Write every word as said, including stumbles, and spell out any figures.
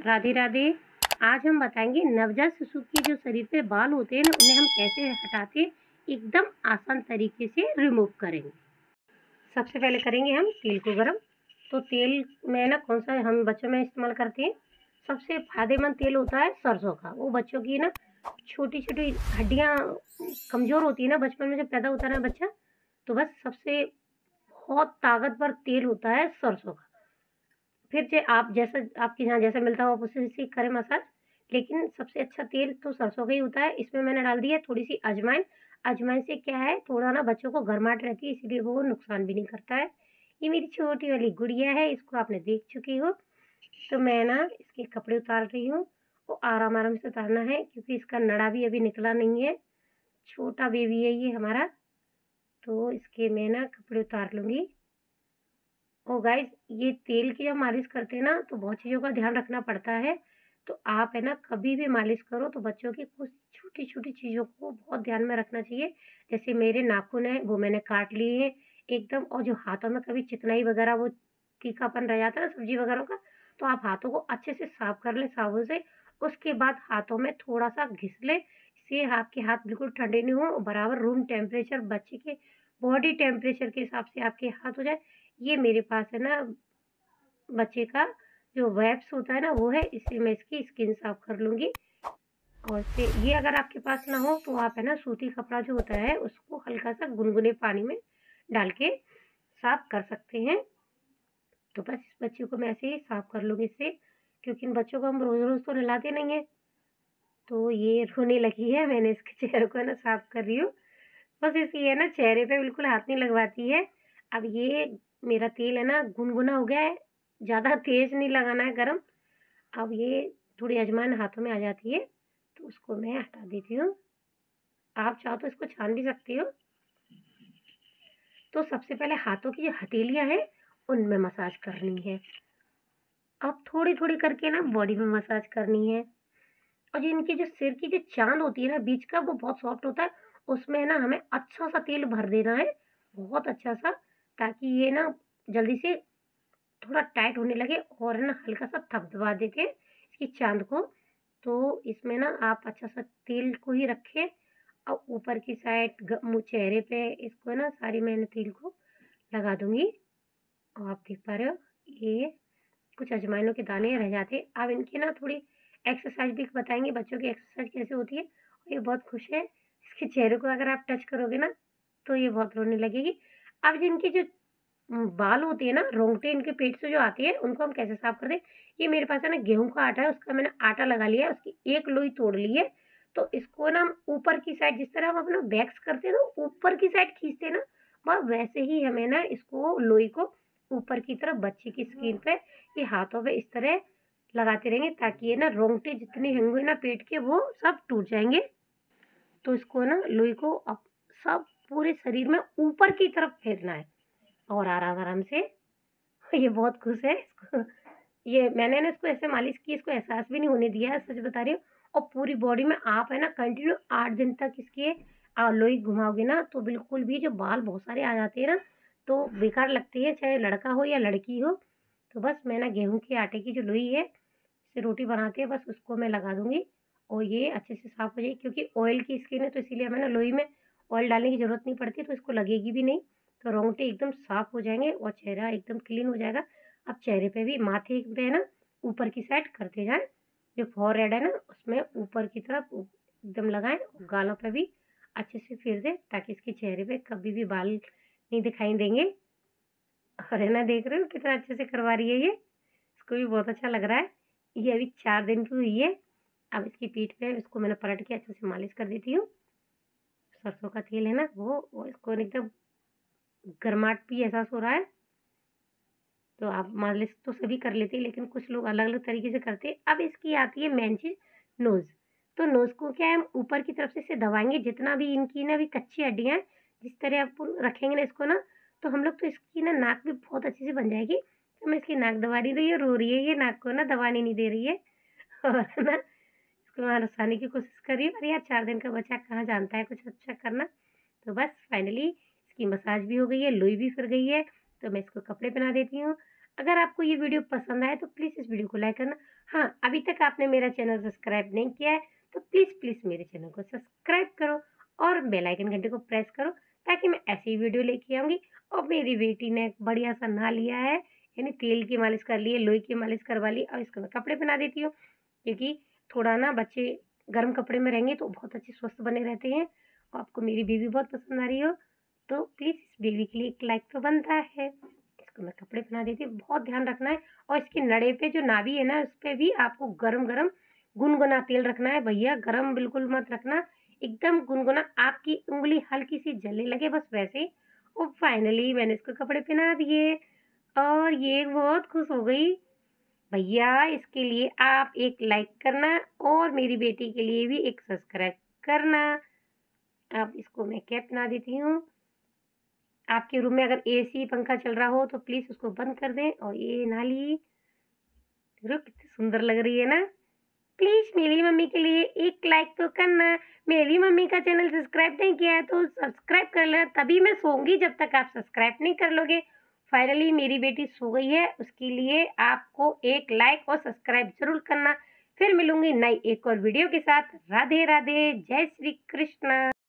राधे राधे। आज हम बताएंगे नवजात शिशु के जो शरीर पे बाल होते हैं ना, उन्हें हम कैसे हटाते एकदम आसान तरीके से रिमूव करेंगे। सबसे पहले करेंगे हम तेल को गरम। तो तेल में ना कौन सा हम बच्चों में इस्तेमाल करते हैं, सबसे फायदेमंद तेल होता है सरसों का। वो बच्चों की ना छोटी छोटी हड्डियाँ कमज़ोर होती है ना, बचपन में जब पैदा होता है ना बच्चा, तो बस सबसे बहुत ताकतवर तेल होता है सरसों का। फिर जो आप जैसा आपके यहाँ जैसा मिलता हो आप उसी से करें मसाज, लेकिन सबसे अच्छा तेल तो सरसों का ही होता है। इसमें मैंने डाल दिया थोड़ी सी अजवाइन। अजवाइन से क्या है, थोड़ा ना बच्चों को गर्माहट रहती है, इसीलिए वो नुकसान भी नहीं करता है। ये मेरी छोटी वाली गुड़िया है, इसको आपने देख चुकी हो। तो मैं ना इसके कपड़े उतार रही हूँ। वो आराम आराम से उतारना है क्योंकि इसका नड़ा भी अभी निकला नहीं है, छोटा बेबी है ये हमारा। तो इसके मैं ना कपड़े उतार लूँगी। ओ गाइस, ये तेल की जब मालिश करते हैं ना तो बहुत चीज़ों का ध्यान रखना पड़ता है। तो आप है ना कभी भी मालिश करो तो बच्चों की कुछ छोटी छोटी चीज़ों को बहुत ध्यान में रखना चाहिए। जैसे मेरे नाखून हैं वो मैंने काट लिए हैं एकदम, और जो हाथों में कभी चिकनाई वगैरह वो तीखापन रह जाता है ना सब्जी वगैरह का, तो आप हाथों को अच्छे से साफ कर लें साबुन से। उसके बाद हाथों में थोड़ा सा घिस लें, इससे आपके हाथ बिल्कुल ठंडे नहीं हो, बराबर रूम टेम्परेचर बच्चे के बॉडी टेम्परेचर के हिसाब से आपके हाथ हो जाए। ये मेरे पास है ना बच्चे का जो वैक्स होता है ना वो है, इससे मैं इसकी स्किन साफ कर लूँगी। और इससे ये अगर आपके पास ना हो तो आप है ना सूती कपड़ा जो होता है उसको हल्का सा गुनगुने पानी में डाल के साफ कर सकते हैं। तो बस इस बच्चे को मैं ऐसे ही साफ कर लूँगी इससे, क्योंकि इन बच्चों को हम रोज़ रोज़ तो नहलाते नहीं है। तो ये रोने लगी है, मैंने इसके चेहरे को है ना साफ कर रही हूँ। बस इसकी है ना चेहरे पे बिल्कुल हाथ नहीं लगवाती है। अब ये मेरा तेल है ना गुनगुना हो गया है, ज़्यादा तेज़ नहीं लगाना है गरम। अब ये थोड़ी अजवाइन हाथों में आ जाती है तो उसको मैं हटा देती हूँ। आप चाहो तो इसको छान भी सकती हो। तो सबसे पहले हाथों की जो हथेलियाँ हैं उनमें मसाज करनी है। अब थोड़ी थोड़ी करके ना बॉडी में मसाज करनी है। और जो इनकी जो सिर की जो चाँद होती है ना बीच का, वो बहुत सॉफ्ट होता है, उसमें ना हमें अच्छा सा तेल भर देना है, बहुत अच्छा सा, ताकि ये ना जल्दी से थोड़ा टाइट होने लगे। और है ना हल्का सा थपथपा देते हैं इसकी चाँद को। तो इसमें ना आप अच्छा सा तेल को ही रखें और ऊपर की साइड ग मुँह चेहरे पे इसको ना सारी मैंने तेल को लगा दूँगी। और आप देख पा रहे हो ये कुछ अजवाइनों के दाने रह जाते हैं। अब इनकी ना थोड़ी एक्सरसाइज भी बताएँगे, बच्चों की एक्सरसाइज कैसे होती है। और ये बहुत खुश है, इसके चेहरे को अगर आप टच करोगे ना तो ये बहुत रोने लगेगी। अब जिनकी जो उम, बाल होते हैं ना, रोंगटे इनके पेट से जो आती है, उनको हम कैसे साफ करते हैं। ये मेरे पास है ना गेहूँ का आटा है, उसका मैंने आटा लगा लिया है, उसकी एक लोई तोड़ ली है। तो इसको ना हम ऊपर की साइड, जिस तरह हम अपना वैक्स करते हैं ना ऊपर की साइड खींचते हैं ना, वह वैसे ही हमें ना इसको लोई को ऊपर की तरफ बच्चे की स्किन पे, ये हाथों पे इस तरह लगाते रहेंगे, ताकि ये ना रोंगटे जितने होंगे ना पेट के वो सब टूट जाएँगे। तो इसको ना लोई को अब सब पूरे शरीर में ऊपर की तरफ फेरना है और आराम-आराम से। ये बहुत खुश है इसको, ये मैंने ना इसको ऐसे मालिश की, इसको एहसास भी नहीं होने दिया है, सच बता रही हूँ। और पूरी बॉडी में आप है ना कंटिन्यू आठ दिन तक इसके अ, लोई घुमाओगे ना तो बिल्कुल भी जो बाल बहुत सारे आ जाते हैं ना, तो बेकार लगती है, चाहे लड़का हो या लड़की हो। तो बस मैं ना गेहूँ के आटे की जो लोई है, जिससे रोटी बनाते हैं, बस उसको मैं लगा दूँगी और ये अच्छे से साफ़ हो जाएगी। क्योंकि ऑयल की स्किन है तो इसीलिए हमें ना लोई में ऑयल डालने की ज़रूरत नहीं पड़ती, तो इसको लगेगी भी नहीं। तो रोंगटे एकदम साफ़ हो जाएँगे और चेहरा एकदम क्लीन हो जाएगा। अब चेहरे पे भी माथे पे है ना ऊपर की साइड करते जाएँ, जो फोरहेड है ना उसमें ऊपर की तरफ उ एकदम लगाएँ, गालों पे भी अच्छे से फेर दें, ताकि इसके चेहरे पे कभी भी बाल नहीं दिखाई देंगे। और है ना देख रहे हो कितना अच्छे से करवा रही है ये, इसको भी बहुत अच्छा लग रहा है। ये अभी चार दिन की हुई है। अब इसकी पीठ पे इसको मैंने पलट के अच्छे से मालिश कर देती हूँ। सरसों का तेल है ना वो वो इसको एकदम गर्माहट भी एहसास हो रहा है। तो आप मालिश तो सभी कर लेते हैं, लेकिन कुछ लोग अलग-अलग तरीके से करते हैं। अब इसकी आती है मेन चीज़, नोज़। तो नोज़ को क्या है, हम ऊपर की तरफ से इसे दबाएँगे, जितना भी इनकी ना अभी कच्ची हड्डियाँ हैं, जिस तरह आप रखेंगे ना इसको ना, तो हम लोग तो इसकी ना नाक भी बहुत अच्छे से बन जाएगी। तो मैं इसकी नाक दबा नहीं रही है, रो रही है, ये नाक को ना दबाने नहीं दे रही है। और है ना इसको मैं हँसाने की कोशिश कर रही हूँ, अरे यार चार दिन का बच्चा कहाँ जानता है कुछ अच्छा करना। तो बस फाइनली इसकी मसाज भी हो गई है, लोई भी फिर गई है, तो मैं इसको कपड़े पहना देती हूँ। अगर आपको ये वीडियो पसंद आए तो प्लीज़ इस वीडियो को लाइक करना। हाँ, अभी तक आपने मेरा चैनल सब्सक्राइब नहीं किया है तो प्लीज़ प्लीज़ मेरे चैनल को सब्सक्राइब करो और बेल आइकन घंटे को प्रेस करो, ताकि मैं ऐसी वीडियो लेके आऊँगी। और मेरी बेटी ने बढ़िया सा नहा लिया है, यानी तेल की मालिश कर ली है, लोई की मालिश करवा ली और इसको मैं कपड़े पहना देती हूँ, क्योंकि थोड़ा ना बच्चे गर्म कपड़े में रहेंगे तो बहुत अच्छे स्वस्थ बने रहते हैं। और आपको मेरी बेबी बहुत पसंद आ रही हो तो प्लीज़ इस बेबी के लिए एक लाइक तो बनता है। इसको मैं कपड़े पहना देती हूँ, बहुत ध्यान रखना है। और इसकी नड़े पे जो नाभि है ना, उस पे भी आपको गरम-गरम गुनगुना तेल रखना है भैया, गरम बिल्कुल मत रखना, एकदम गुनगुना, आपकी उँगली हल्की-सी जलने लगे बस वैसे। और फाइनली मैंने इसको कपड़े पहना दिए और ये बहुत खुश हो गई। भैया इसके लिए आप एक लाइक करना और मेरी बेटी के लिए भी एक सब्सक्राइब करना। अब इसको मैं कैप पहना देती हूँ। आपके रूम में अगर एसी पंखा चल रहा हो तो प्लीज़ उसको बंद कर दें। और ये नाली देखो कितनी सुंदर लग रही है ना। प्लीज़ मेरी मम्मी के लिए एक लाइक तो करना। मेरी मम्मी का चैनल सब्सक्राइब नहीं किया है तो सब्सक्राइब कर लेना, तभी मैं सोऊंगी जब तक आप सब्सक्राइब नहीं कर लोगे। फाइनली मेरी बेटी सो गई है, उसके लिए आपको एक लाइक और सब्सक्राइब जरूर करना। फिर मिलूंगी नई एक और वीडियो के साथ। राधे राधे, जय श्री कृष्ण।